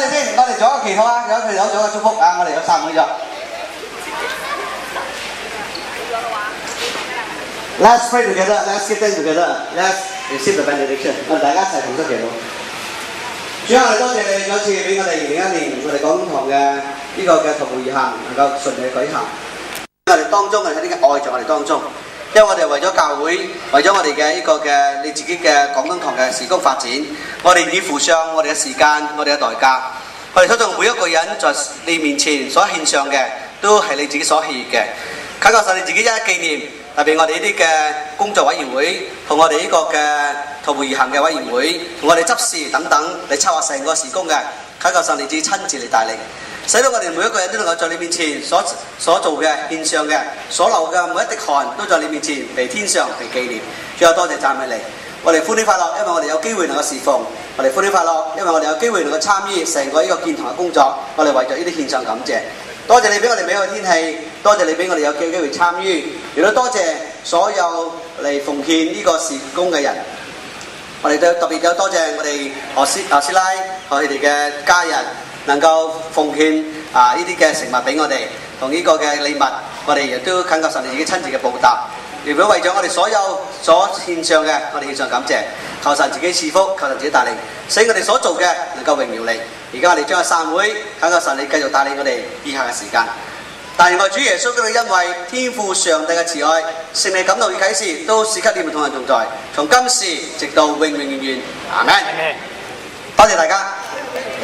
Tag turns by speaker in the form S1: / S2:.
S1: 哋先，我哋做一個祈禱啊，有佢哋有咗個祝福啊，我哋有散會咗。Let's pray together. Let's give thanks together. Let's receive the benediction. 我哋大家一齊同心祈禱。主啊，我哋多謝你有次俾我哋2001年我哋講堂嘅呢個嘅徒步而行能夠順利舉行。我哋當中，我哋喺呢個愛在我哋當中，因為我哋為咗教會，為咗我哋嘅呢個嘅你自己嘅廣東堂嘅事工發展，我哋已付上我哋嘅時間，我哋嘅代價。我哋所做每一個人在你面前所獻上嘅，都係你自己所喜悅嘅。求神你自己一一紀念。特別我哋呢啲嘅工作委員會，同我哋呢個嘅徒步而行嘅委員會，同我哋執事等等，嚟策劃成個事工嘅，求神你自己親自嚟帶領，使到我哋每一個人都能夠在你面前所做嘅獻上嘅，所流嘅每一滴汗都在你面前被天上被紀念。最後多謝讚美你，我哋歡喜快樂，因為我哋有機會能夠侍奉；我哋歡喜快樂，因為我哋有機會能夠參與成個呢個建堂嘅工作。我哋為咗呢啲獻上感謝。多謝你俾我哋美好嘅天氣，多謝你俾我哋有機會參與，亦都多謝所有嚟奉獻呢個事工嘅人。我哋都特別有多謝我哋何師奶同佢哋嘅家人能夠奉獻呢啲嘅食物俾我哋，同呢個嘅禮物，我哋亦都懇求神自己親自嘅報答。如果為咗我哋所有所獻上嘅，我哋獻上感謝，求神自己賜福，求神自己帶領，使我哋所做嘅能夠榮耀你。而家我哋將個散會，懇求神你繼續帶領我哋以下嘅時間。但願我主耶穌基督嘅恩惠、天父上帝嘅慈愛、聖靈感動與啟示，都時刻你們同人同在，從今時直到永永遠遠。阿們。多謝大家。